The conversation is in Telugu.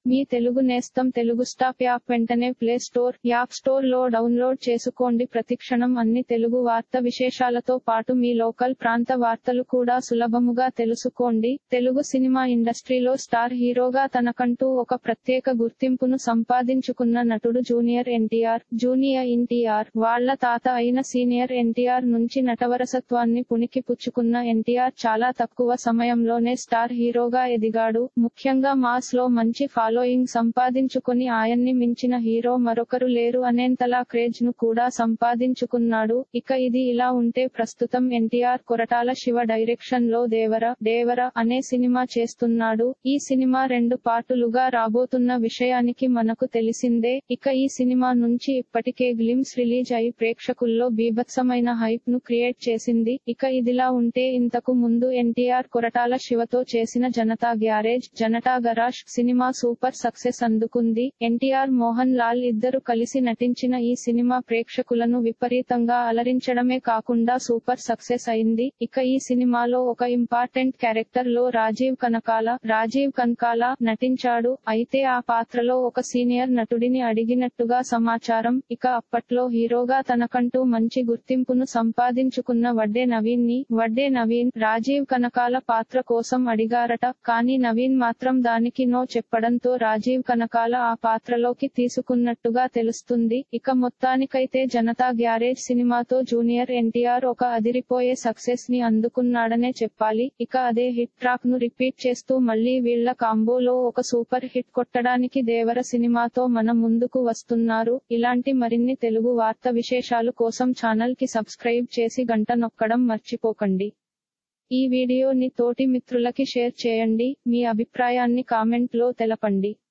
మీ తెలుగు నేస్తం తెలుగు స్టాప్ యాప్ వెంటనే ప్లే స్టోర్, యాప్ స్టోర్ లో డౌన్లోడ్ చేసుకోండి. ప్రతిక్షణం అన్ని తెలుగు వార్త విశేషాలతో పాటు మీ లోకల్ ప్రాంత వార్తలు కూడా సులభముగా తెలుసుకోండి. తెలుగు సినిమా ఇండస్ట్రీలో స్టార్ హీరోగా తనకంటూ ఒక ప్రత్యేక గుర్తింపును సంపాదించుకున్న నటుడు జూనియర్ ఎన్టీఆర్. జూనియర్ ఎన్టీఆర్ వాళ్ళ తాత అయిన సీనియర్ ఎన్టీఆర్ నుంచి నటవరసత్వాన్ని పుణికిపుచ్చుకున్న ఎన్టీఆర్ చాలా తక్కువ సమయంలోనే స్టార్ హీరోగా ఎదిగాడు. ముఖ్యంగా మాస్ లో మంచి ఫాలోయింగ్ సంపాదించుకొని ఆయన్ని మించిన హీరో మరొకరు లేరు అనేంతలా క్రేజ్ ను కూడా సంపాదించుకున్నాడు. ఇక ఇది ఇలా ఉంటే ప్రస్తుతం ఎన్టీఆర్ కొరటాల శివ డైరెక్షన్ లో దేవర అనే సినిమా చేస్తున్నాడు. ఈ సినిమా 2 పార్టులుగా రాబోతున్న విషయానికి మనకు తెలిసిందే. ఇక ఈ సినిమా నుంచి ఇప్పటికే గ్లిమ్స్ రిలీజ్ అయి ప్రేక్షకుల్లో బీభత్సమైన హైప్ ను క్రియేట్ చేసింది. ఇక ఇదిలా ఉంటే ఇంతకు ముందు ఎన్టీఆర్ కొరటాల శివతో చేసిన Janatha Garage cinema super success అందుకుంది. ఎన్టీఆర్ మోహన్ లాల్ ఇద్దరు కలిసి నటించిన ఈ సినిమా ప్రేక్షకులను విపరీతంగా అలరించడమే కాకుండా సూపర్ సక్సెస్ అయింది. ఇక ఈ సినిమాలో ఒక ఇంపార్టెంట్ క్యారెక్టర్ లో రాజీవ్ కనకాల నటించాడు. అయితే ఆ పాత్రలో ఒక సీనియర్ నటుడిని అడిగినట్టుగా సమాచారం. ఇక అప్పట్లో హీరోగా తనకంటూ మంచి గుర్తింపును సంపాదించుకున్న వడ్డే నవీన్ రాజీవ్ కనకాల పాత్ర కోసం అడిగారట. కానీ నవీన్ మాత్రం దానికి నో చెప్పడంతో రాజీవ్ కనకాల ఆ పాత్రలోకి తీసుకున్నట్టుగా తెలుస్తుంది. ఇక మొత్తానికైతే జనతా గ్యారేజ్ సినిమాతో జూనియర్ ఎన్టీఆర్ ఒక అదిరిపోయే సక్సెస్ ని అందుకున్నాడనే చెప్పాలి. ఇక అదే హిట్ ట్రాక్ ను రిపీట్ చేస్తూ మళ్లీ వీళ్ల కాంబోలో ఒక సూపర్ హిట్ కొట్టడానికి దేవర సినిమాతో మన ముందుకు వస్తున్నారు. ఇలాంటి మరిన్ని తెలుగు వార్త విశేషాలు కోసం ఛానల్ కి సబ్స్క్రైబ్ చేసి గంట నొక్కడం మర్చిపోకండి. ఈ వీడియోని తోటి మిత్రులకి షేర్ చేయండి. మీ అభిప్రాయాన్ని కామెంట్ లో తెలపండి.